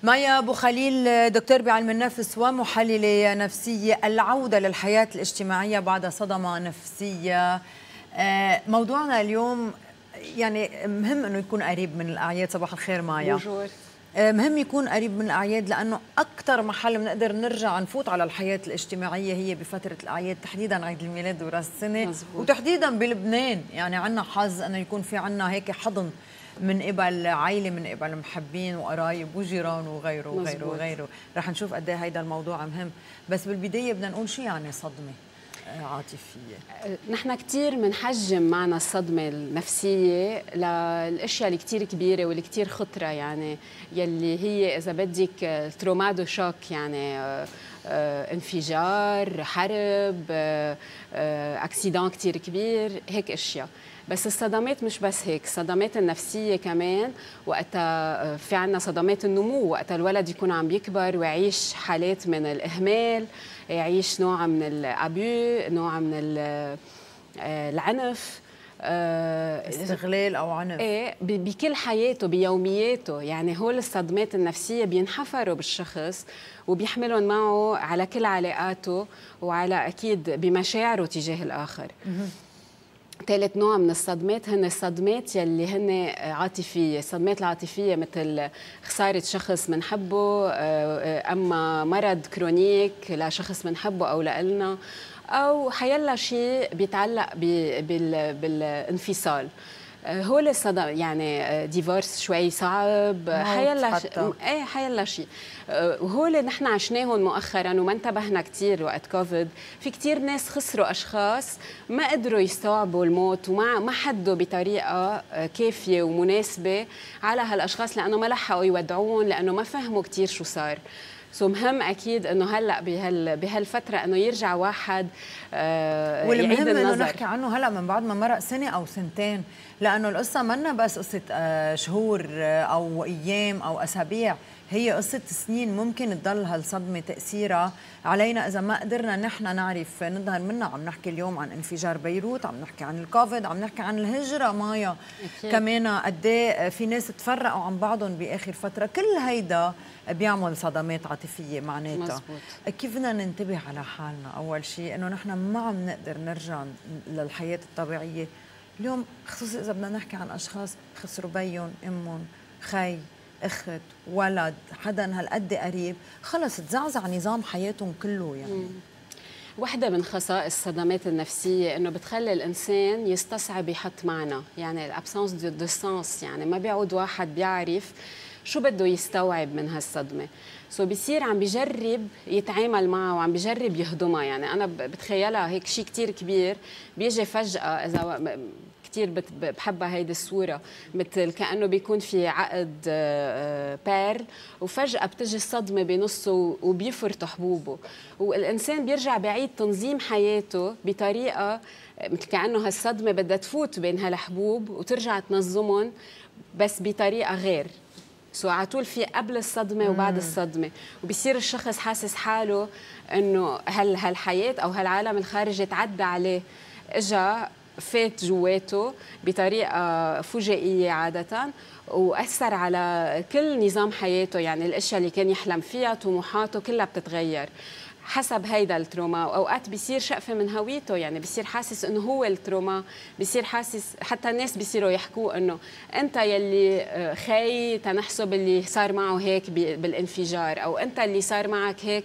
مايا أبو خليل، دكتور بعلم النفس ومحللة نفسية، العودة للحياة الاجتماعية بعد صدمة نفسية. موضوعنا اليوم يعني مهم أنه يكون قريب من الأعياد. صباح الخير مايا. بونجور. مهم يكون قريب من الأعياد لأنه أكثر محل بنقدر نرجع نفوت على الحياة الاجتماعية هي بفترة الأعياد، تحديدا عيد الميلاد وراس السنة. مزبوط. وتحديدا بلبنان يعني عنا حظ أنه يكون في عنا هيك حضن من قبل عائلة، من قبل محبين وقرايب وجيران وغيره وغيره وغيره. رح نشوف قد ايه هيدا الموضوع مهم، بس بالبداية بدنا نقول شو يعني صدمة عاطفية. نحن كثير بنحجم معنا الصدمة النفسية للأشياء اللي كثير كبيرة واللي كثير خطرة، يعني يلي هي إذا بدك ترومادو شوك، يعني انفجار، حرب، اكسيدان كثير كبير، هيك أشياء. بس الصدمات مش بس هيك، الصدمات النفسية كمان وقتها في عنا صدمات النمو، وقتها الولد يكون عم بيكبر ويعيش حالات من الإهمال، يعيش نوع من الأبيو، نوع من العنف، استغلال أو عنف. ايه، بكل حياته بيومياته. يعني هول الصدمات النفسية بينحفروا بالشخص وبيحملهم معه على كل علاقاته وعلى أكيد بمشاعره تجاه الآخر. ثالث نوع من الصدمات هن الصدمات يلي هن عاطفية. الصدمات العاطفية مثل خسارة شخص منحبه، أما مرض كرونيك لشخص منحبه أو لإلنا، أو حيلا شيء بيتعلق بالانفصال. هول الصدم يعني ديفورس شوي صعب، حيلا شيء. وهول نحن عشناهم مؤخرا وما انتبهنا كثير وقت كوفيد. في كثير ناس خسروا اشخاص ما قدروا يستوعبوا الموت وما حدوا بطريقه كافيه ومناسبه على هالاشخاص، لانه ما لحقوا يودعوهم، لانه ما فهموا كثير شو صار. مهم اكيد انه هلا بهالفتره انه يرجع واحد والمهم انه نحكي عنه هلا من بعد ما مرق سنه او سنتين، لانه القصه منا بس قصه شهور او ايام او اسابيع، هي قصه سنين. ممكن تضل هالصدمه تاثيرها علينا اذا ما قدرنا نحن نعرف نظهر منها. عم نحكي اليوم عن انفجار بيروت، عم نحكي عن الكوفيد، عم نحكي عن الهجره مايا كمان. قد ايه في ناس تفرقوا عن بعضهم باخر فتره. كل هيدا بيعمل صدمات عاطفيه معناتها. كيف بدنا ننتبه على حالنا؟ اول شيء انه نحن ما عم نقدر نرجع للحياه الطبيعيه اليوم، خصوصا اذا بدنا نحكي عن اشخاص خسروا بيهم، امهم، خي، اخت، ولد، حدا هالقد قريب، خلص تزعزع نظام حياتهم كله. يعني واحدة من خصائص الصدمات النفسية إنه بتخلي الإنسان يستصعب يحط معنى، يعني الابسنس دو سانس، يعني ما بيعود واحد بيعرف شو بده يستوعب من هالصدمة. بيصير عم بيجرب يتعامل معها وعم بيجرب يهضمها. يعني أنا بتخيلها هيك شيء كتير كبير بيجي فجأة. إذا كتير بحبها هيدي الصورة، مثل كأنه بيكون في عقد بير وفجأة بتجي الصدمة بنصه وبيفرط حبوبه، والإنسان بيرجع بعيد تنظيم حياته بطريقة مثل كأنه هالصدمة بدها تفوت بين هالحبوب وترجع تنظمهم بس بطريقة غير. على طول في قبل الصدمة وبعد الصدمة، وبيصير الشخص حاسس حاله إنه هالحياة أو هالعالم الخارجي تعدى عليه، إجا فات جواته بطريقة فجائية عادة وأثر على كل نظام حياته. يعني الأشياء اللي كان يحلم فيها، طموحاته كلها بتتغير حسب هيدا التروما. وأوقات بيصير شقفة من هويته، يعني بيصير حاسس إنه هو التروما، بيصير حاسس، حتى الناس بيصيروا يحكوا إنه أنت يلي خي تنحسب اللي صار معه هيك بالانفجار، أو أنت اللي صار معك هيك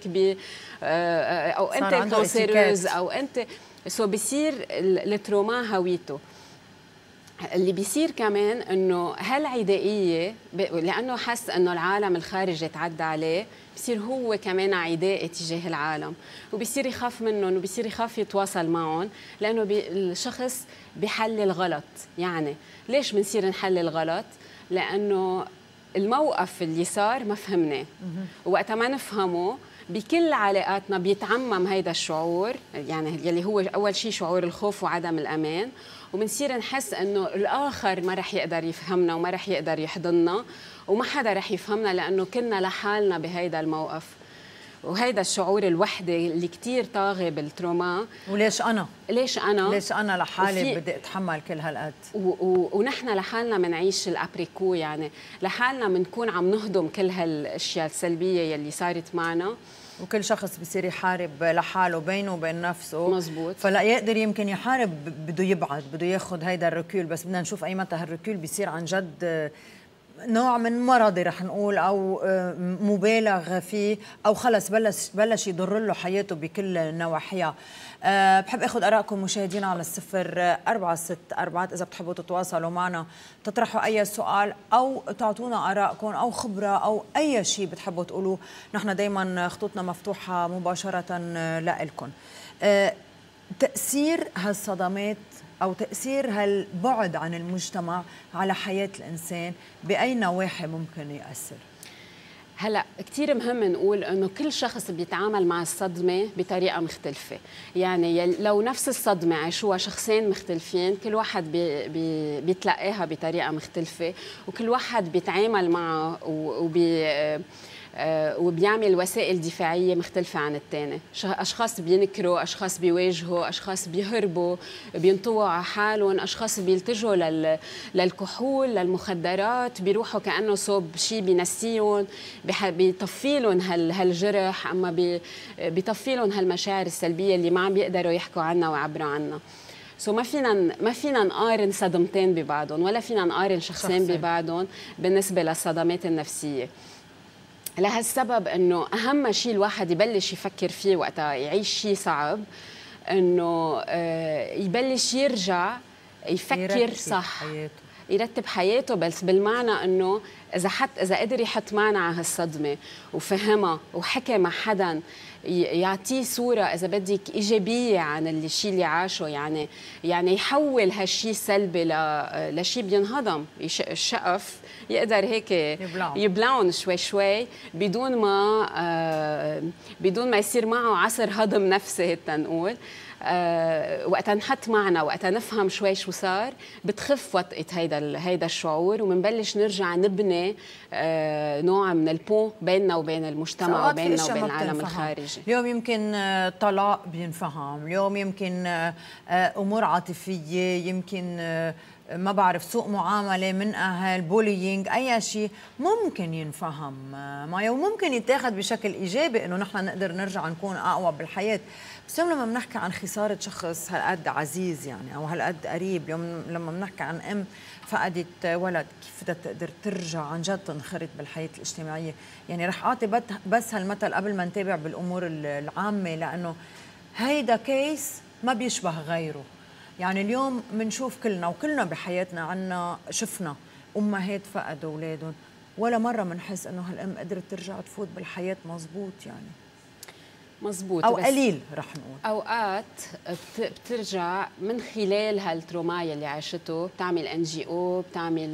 أو أنت الكانسيروز، أو أنت بيصير التروما هويته. اللي بيصير كمان انه هالعدائيه، لانه حس انه العالم الخارجي تعدى عليه، بصير هو كمان عدائي تجاه العالم، وبصير يخاف منهم وبصير يخاف يتواصل معهم، لانه الشخص بحلل غلط. يعني ليش بنصير نحلل غلط؟ لانه الموقف اللي صار ما فهمناه، وقتها ما نفهمه بكل علاقاتنا بيتعمم هيدا الشعور، يعني يلي هو اول شيء شعور الخوف وعدم الامان، وبنصير نحس انه الاخر ما رح يقدر يفهمنا وما رح يقدر يحضننا وما حدا رح يفهمنا لانه كنا لحالنا بهيدا الموقف. وهيدا الشعور الوحده اللي كثير طاغي بالتروما. وليش انا ليش انا لحالي بدي اتحمل كل هالقد؟ ونحن لحالنا بنعيش الابريكو، يعني لحالنا بنكون عم نهضم كل هالاشياء السلبيه يلي صارت معنا. وكل شخص بصير يحارب لحاله بينه وبين نفسه. مزبوط. فلا يقدر يمكن يحارب بده يبعد، بده ياخذ هيدا الركول، بس بدنا نشوف اي متى هالركول بيصير عن جد نوع من مرضي رح نقول، او مبالغ فيه، او خلص بلش يضر له حياته بكل نواحيها. بحب اخذ ارائكم مشاهدينا على 0464 اذا بتحبوا تتواصلوا معنا تطرحوا اي سؤال او تعطونا ارائكم او خبره او اي شيء بتحبوا تقولوه. نحن دائما خطوطنا مفتوحه مباشره لكم. تاثير هالصدمات أو تأثير هالبعد عن المجتمع على حياة الإنسان بأي نواحي ممكن يأثر؟ هلا كثير مهم نقول انه كل شخص بيتعامل مع الصدمه بطريقه مختلفه، يعني لو نفس الصدمه عاشوها شخصين مختلفين كل واحد بيتلقاها بطريقه مختلفه، وكل واحد بيتعامل معها وبيعمل وسائل دفاعية مختلفة عن الثاني. أشخاص بينكروا، أشخاص بيواجهوا، أشخاص بيهربوا بينطووا على حالهم، أشخاص بيلتجوا للكحول للمخدرات، بيروحوا كأنه صوب شيء بينسيهم بيطفي لهم هالجرح، أما بيطفي لهم هالمشاعر السلبية اللي ما عم بيقدروا يحكوا عنها ويعبروا عنها. ما فينا نقارن صدمتين ببعضهم، ولا فينا نقارن شخصين ببعضهم بالنسبة للصدمات النفسية. لهالسبب انه اهم شيء الواحد يبلش يفكر فيه وقتها يعيش شيء صعب، انه يبلش يرجع يفكر صح، يرتب حياته، بس بالمعنى انه اذا قدر يحط معنى على هالصدمه وفهمها وحكى مع حدا يعطيه صوره اذا بدك ايجابيه عن الشيء اللي عاشه، يعني يحول هالشيء السلبي لشيء بينهضم. الشقف يقدر هيك يبلعون شوي شوي بدون ما يصير معه عصر هضم نفسي تنقول. وقتا نحط معنا، وقتا نفهم شوي شو صار، بتخف وطئة هيدا الشعور، ومنبلش نرجع نبني نوع من البون بيننا وبين المجتمع وبيننا وبين العالم الخارجي. اليوم يمكن طلاق بينفهم، اليوم يمكن أمور عاطفية، يمكن ما بعرف سوء معاملة من أهل، بولينج، أي شيء ممكن ينفهم معي وممكن يتاخد بشكل إيجابي إنه نحن نقدر نرجع نكون أقوى بالحياة. بس يوم لما بنحكي عن خسارة شخص هالقد عزيز يعني أو هالقد قريب، يوم لما بنحكي عن أم فقدت ولد، كيف بدها تقدر ترجع عن جد تنخرط بالحياة الاجتماعية؟ يعني رح أعطي بس هالمثل قبل ما نتابع بالأمور العامة، لأنه هيدا كيس ما بيشبه غيره. يعني اليوم بنشوف كلنا بحياتنا عنا شفنا أمهات فقدوا أولادهم، ولا مرة بنحس إنه هالأم قدرت ترجع تفوت بالحياة مزبوط، يعني مزبوط أو قليل رح نقول. أوقات بترجع من خلال هالترومايا اللي عاشته، بتعمل NGO،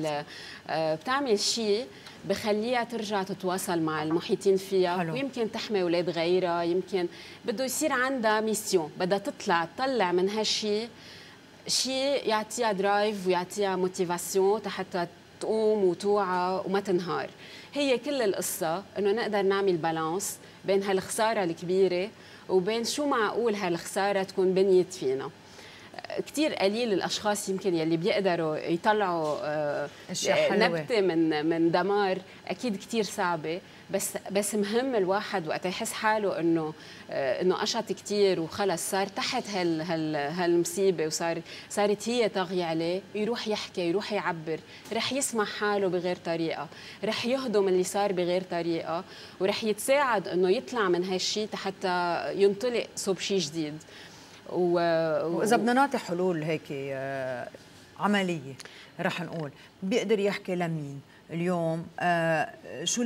بتعمل شيء بخليها ترجع تتواصل مع المحيطين فيها. حلو. ويمكن تحمي أولاد غيرها، يمكن بده يصير عندها ميسيون، بدها تطلع من هالشيء شيء يعطيها درايف ويعطيها موتيفاسيون حتى تقوم وتوعى وما تنهار. هي كل القصة إنه نقدر نعمل بالانس بين هالخسارة الكبيرة وبين شو معقول هالخسارة تكون بنيت فينا. كتير قليل الأشخاص يمكن يلي بيقدروا يطلعوا نبتة من دمار، أكيد كتير صعبة، بس مهم الواحد وقت يحس حاله انه قشط كثير وخلص صار تحت هالمصيبه وصارت هي طاغيه عليه، يروح يحكي، يروح يعبر، رح يسمع حاله بغير طريقه، رح يهضم اللي صار بغير طريقه، ورح يتساعد انه يطلع من هالشيء حتى ينطلق صوب شيء جديد. واذا بدنا نعطي حلول هيك عمليه، رح نقول بيقدر يحكي لمين اليوم؟ شو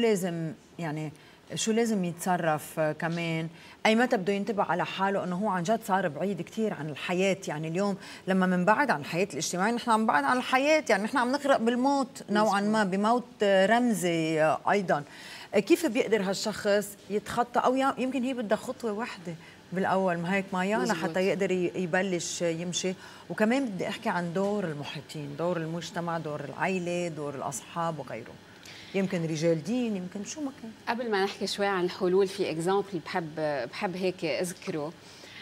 لازم يتصرف كمان؟ اي متى بده ينتبه على حاله انه هو عن جد صار بعيد كثير عن الحياه؟ يعني اليوم لما بنبعد عن الحياه الاجتماعيه نحن عم نبعد عن الحياه، يعني نحن عم نغرق بالموت نوعا ما، بموت رمزي ايضا. كيف بيقدر هالشخص يتخطى؟ او يمكن هي بدها خطوه واحده بالاول، ما هيك ما يعني حتى يقدر يبلش يمشي. وكمان بدي احكي عن دور المحيطين، دور المجتمع، دور العائله، دور الاصحاب وغيره. يمكن رجال دين، يمكن شو ما كان. قبل ما نحكي شوي عن الحلول، في اكزامبل بحب هيك اذكره.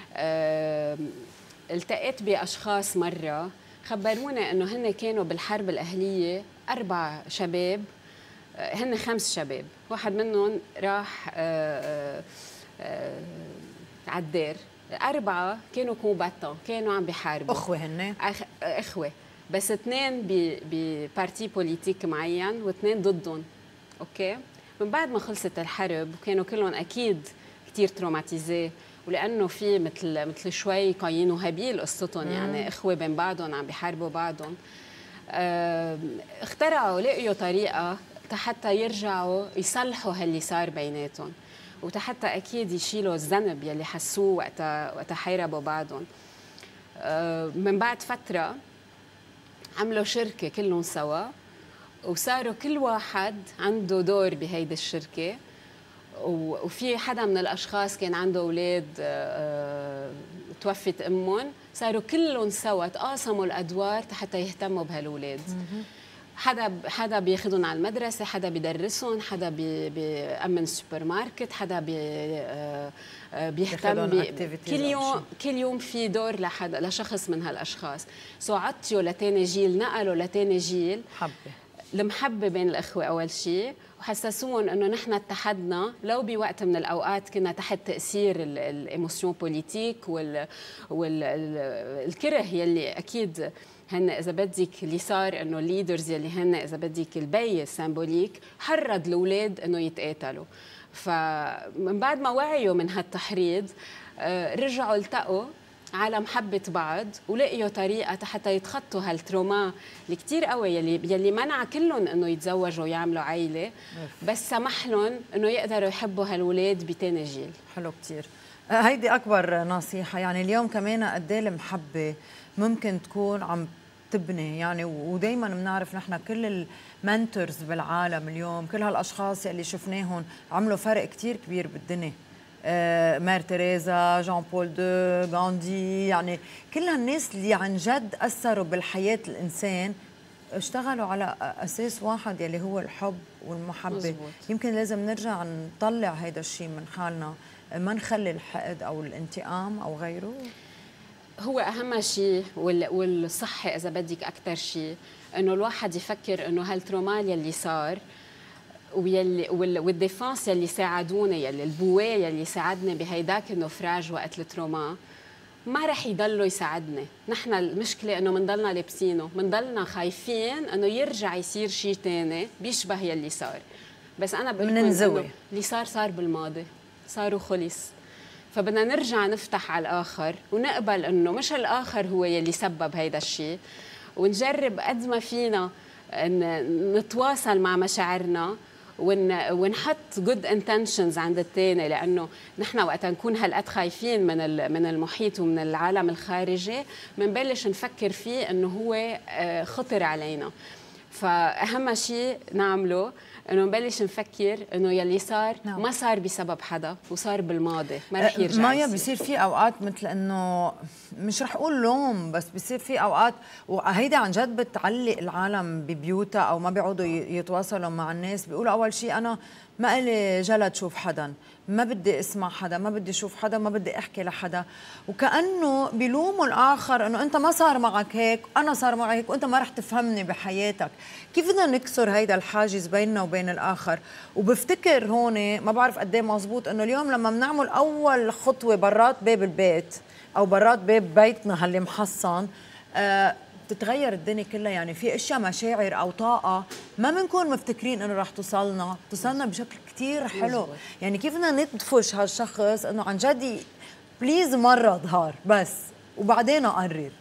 التقيت باشخاص مره خبرونا انه هن كانوا بالحرب الاهليه 4 شباب، هن 5 شباب، واحد منهم راح عالدار. 4 كانوا كومباتون، كانوا عم بيحاربوا، اخوه هن اخوه، بس 2 ببارتي بوليتيك معين و2 ضدهم. اوكي، من بعد ما خلصت الحرب وكانوا كلهم اكيد كثير تروماتيزي، ولانه في مثل شوي قايين وهابيل قصتهم، يعني اخوه بين بعضهم عم بيحاربوا بعضهم، اخترعوا لقيوا طريقه حتى يرجعوا يصلحوا هاللي صار بيناتهم، وحتى اكيد يشيلوا الذنب يلي حسوه وقتها حيربوا بعضهم. من بعد فتره عملوا شركه كلهم سوا، وصاروا كل واحد عنده دور بهيدي الشركه، وفي حدا من الاشخاص كان عنده اولاد توفت امهم، صاروا كلهم سوا تقاسموا الادوار حتى يهتموا بهالولاد. حدا بياخذهم على المدرسه، حدا بيدرسهم، حدا بيأمن السوبر ماركت، حدا بيهتم كل يوم في دور لشخص من هالاشخاص. عطيوا لتاني جيل، نقلوا لتاني جيل المحبه بين الاخوه اول شيء، وحسسوهم انه نحن اتحدنا، لو بوقت من الاوقات كنا تحت تاثير الايموسيون بوليتيك والكره يلي اكيد هن اذا بدك اللي صار انه الليدرز يلي هن اذا بدك البي السيمبوليك حرض الاولاد انه يتقاتلوا. فمن بعد ما وعيوا من هالتحريض رجعوا التقوا على محبة بعض، ولقيوا طريقة حتى يتخطوا هالتروما اللي كتير قوي يلي منع كلهم انه يتزوجوا ويعملوا عائلة، بس سمح لهم انه يقدروا يحبوا هالولاد بتاني جيل. حلو كتير. هيدي اكبر نصيحة، يعني اليوم كمان قد ايه المحبة ممكن تكون عم تبني، يعني ودايما بنعرف نحن كل المنتورز بالعالم اليوم، كل هالاشخاص اللي شفناهم عملوا فرق كتير كبير بالدنيا، مار تيريزا، جان بول دو، غاندي، يعني كل هالناس اللي عن جد اثروا بالحياه الانسان اشتغلوا على اساس واحد يلي هو الحب والمحبه. مزبوط. يمكن لازم نرجع نطلع هيدا الشيء من حالنا، ما نخلي الحقد او الانتقام او غيره. هو اهم شيء والصحه اذا بدك اكثر شيء، انه الواحد يفكر انه هالتروما يلي صار والديفانس يلي ساعدوني، يلي البوايه يلي ساعدني بهيداك النفراج وقت التروما ما رح يضلوا يساعدني. نحن المشكله انه منضلنا لابسينه، منضلنا خايفين انه يرجع يصير شيء ثاني بيشبه يلي صار. بس انا بقول لكم اللي صار بالماضي، صار وخلص. فبدنا نرجع نفتح على الاخر ونقبل انه مش الاخر هو يلي سبب هيدا الشيء، ونجرب قد ما فينا نتواصل مع مشاعرنا ونحط جود انتنشنز عند الثاني، لانه نحن وقت نكون هالقد خايفين من المحيط ومن العالم الخارجي بنبلش نفكر فيه انه هو خطر علينا. فاهم شيء نعمله انه نبلش نفكر انه يلي صار ما صار بسبب حدا، وصار بالماضي، ما رح يرجع. مايا بيصير في اوقات مثل انه مش رح اقول لوم، بس بيصير في اوقات، وهيدا عن جد بتعلق العالم ببيوتها او ما بيقعدوا يتواصلوا مع الناس، بيقولوا اول شيء انا ما إلي جلد شوف حدا، ما بدي اسمع حدا، ما بدي اشوف حدا، ما بدي احكي لحدا، وكأنه بيلوموا الاخر انه انت ما صار معك هيك، انا صار معي هيك، وانت ما رح تفهمني بحياتك. كيف بدنا نكسر هيدا الحاجز بيننا وبين الاخر؟ وبفتكر هون ما بعرف قد ايه مزبوط انه اليوم لما بنعمل اول خطوه برات باب البيت او برات باب بيتنا هاللي محصن، تتغير الدنيا كلها. يعني في اشياء مشاعر او طاقه ما بنكون مفتكرين انه رح توصلنا بشكل كتير حلو. يعني كيف بدنا ندفش هالشخص انه عن جد بليز مره ظهر بس وبعدين اقرر.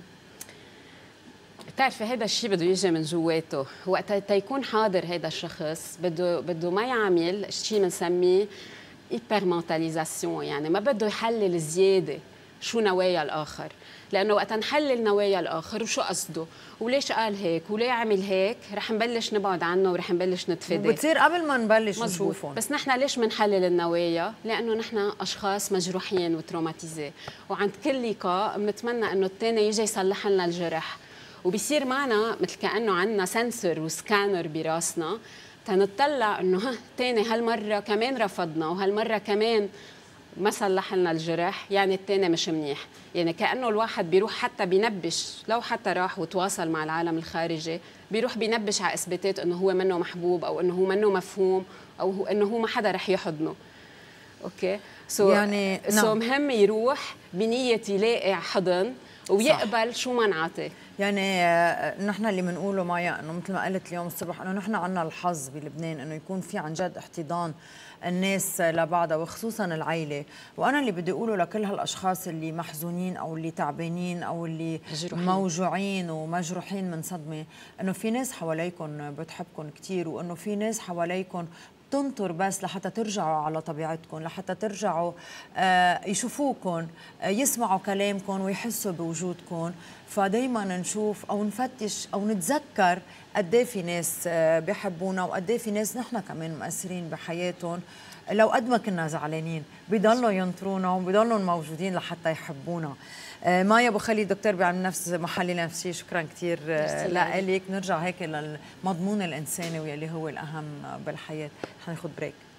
بتعرفي هذا الشيء بده يجي من جواته، وقت تيكون حاضر هذا الشخص بده ما يعمل شيء بنسميه هايبرمنتاليزاسيون، يعني ما بده يحلل زياده شو نوايا الاخر، لانه وقت نحلل نوايا الاخر وشو قصده وليش قال هيك وليه عمل هيك رح نبلش نبعد عنه ورح نبلش نتفادى. بتصير قبل ما نبلش نشوفهم. بس نحن ليش بنحلل النوايا؟ لانه نحن اشخاص مجروحين وتروماتيزي، وعند كل لقاء بنتمنى انه الثاني يجي يصلح لنا الجرح، وبيصير معنا مثل كانه عندنا سنسور وسكانر براسنا تنطلع انه تاني هالمره كمان رفضنا وهالمره كمان ما صلح لنا الجرح، يعني التاني مش منيح. يعني كأنه الواحد بيروح حتى بينبش، لو حتى راح وتواصل مع العالم الخارجي بيروح بينبش على اثباتات انه هو منه محبوب او انه هو منه مفهوم او انه هو ما حدا رح يحضنه. اوكي يعني مهم يروح بنية يلاقي حضن ويقبل صح. شو ما نعطي. يعني نحن اللي بنقوله مايا انه مثل ما قلت اليوم الصبح انه نحن عنا الحظ بلبنان انه يكون في عن جد احتضان الناس لبعضها وخصوصا العيله، وانا اللي بدي اقوله لكل هالاشخاص اللي محزونين او اللي تعبانين او اللي موجوعين ومجروحين من صدمه، انه في ناس حواليكم بتحبكم كثير، وانه في ناس حواليكم تنطر بس لحتى ترجعوا على طبيعتكم، لحتى ترجعوا يشوفوكم، يسمعوا كلامكم ويحسوا بوجودكم. فدايما نشوف او نفتش او نتذكر قد ايه في ناس بيحبونا وقد ايه في ناس نحن كمان مؤثرين بحياتهم. لو قد ما كنا زعلانين بيضلوا ينطرونا وبيضلوا موجودين لحتى يحبونا. مايا ابو خالد دكتور بعلم نفس محلل نفسي، شكرا كثير لك. نرجع هيك للمضمون الانساني واللي هو الاهم بالحياه. حناخذ بريك.